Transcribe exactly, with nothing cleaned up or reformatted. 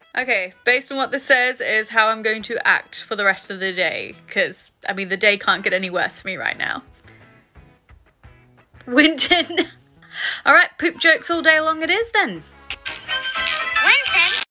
Okay, based on what this says is how I'm going to act for the rest of the day, because, I mean, the day can't get any worse for me right now. Winton! Alright, poop jokes all day long it is then.